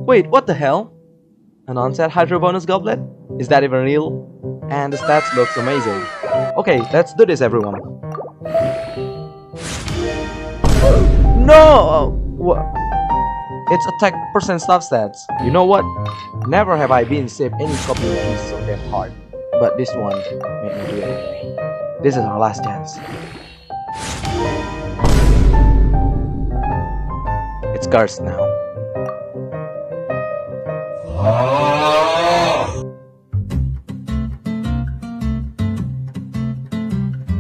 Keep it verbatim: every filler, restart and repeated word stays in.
Wait, what the hell? An onset hydro bonus goblet? Is that even real? And the stats looks amazing. Okay, let's do this, everyone. No! What? It's attack percent stuff stats. You know what? Never have I been saved any copy keys so damn hard. But this one made me do it anyway. This is our last chance. It's cursed now.